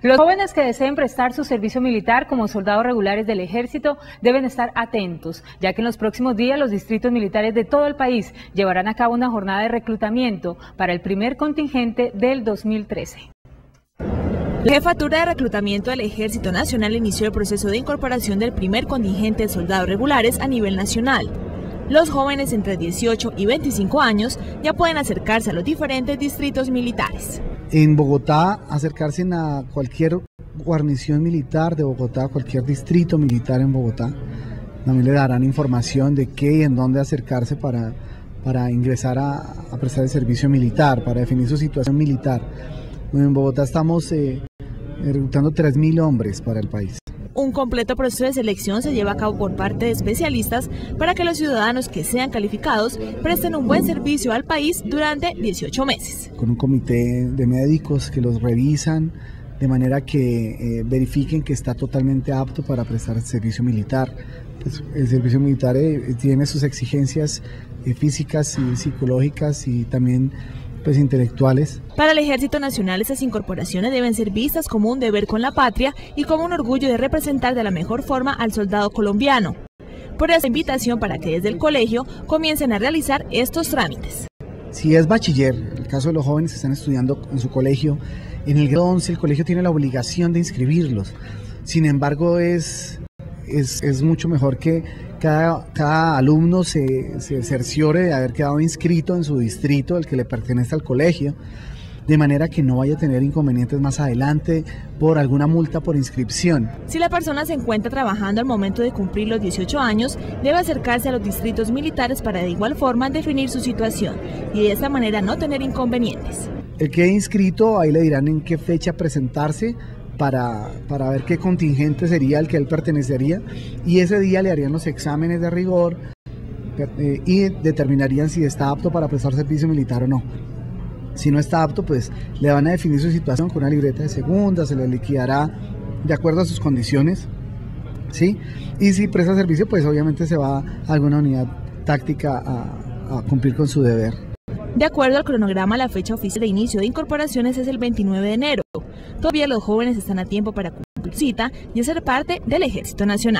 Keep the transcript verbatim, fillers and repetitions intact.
Los jóvenes que deseen prestar su servicio militar como soldados regulares del Ejército deben estar atentos, ya que en los próximos días los distritos militares de todo el país llevarán a cabo una jornada de reclutamiento para el primer contingente del dos mil trece. La Jefatura de Reclutamiento del Ejército Nacional inició el proceso de incorporación del primer contingente de soldados regulares a nivel nacional. Los jóvenes entre dieciocho y veinticinco años ya pueden acercarse a los diferentes distritos militares. En Bogotá, acercarse a cualquier guarnición militar de Bogotá, cualquier distrito militar en Bogotá. También le darán información de qué y en dónde acercarse para, para ingresar a, a prestar el servicio militar, para definir su situación militar. En Bogotá estamos eh, reclutando tres mil hombres para el país. Un completo proceso de selección se lleva a cabo por parte de especialistas para que los ciudadanos que sean calificados presten un buen servicio al país durante dieciocho meses. Con un comité de médicos que los revisan de manera que eh, verifiquen que está totalmente apto para prestar el servicio militar. Pues el servicio militar eh, tiene sus exigencias eh, físicas y psicológicas y también pues intelectuales. Para el Ejército Nacional, esas incorporaciones deben ser vistas como un deber con la patria y como un orgullo de representar de la mejor forma al soldado colombiano. Por esa invitación para que desde el colegio comiencen a realizar estos trámites. Si es bachiller, en el caso de los jóvenes que están estudiando en su colegio, en el grado once el colegio tiene la obligación de inscribirlos. Sin embargo, es, es, es mucho mejor que Cada, cada alumno se, se cerciore de haber quedado inscrito en su distrito, el que le pertenece al colegio, de manera que no vaya a tener inconvenientes más adelante por alguna multa por inscripción. Si la persona se encuentra trabajando al momento de cumplir los dieciocho años, debe acercarse a los distritos militares para de igual forma definir su situación y de esta manera no tener inconvenientes. El que quede inscrito, ahí le dirán en qué fecha presentarse, Para, para ver qué contingente sería el que él pertenecería, y ese día le harían los exámenes de rigor eh, y determinarían si está apto para prestar servicio militar o no. Si no está apto, pues le van a definir su situación con una libreta de segunda, se le liquidará de acuerdo a sus condiciones, ¿sí? Y si presta servicio, pues obviamente se va a alguna unidad táctica a, a cumplir con su deber. De acuerdo al cronograma, la fecha oficial de inicio de incorporaciones es el veintinueve de enero. Todavía los jóvenes están a tiempo para cumplir cita y ser parte del Ejército Nacional.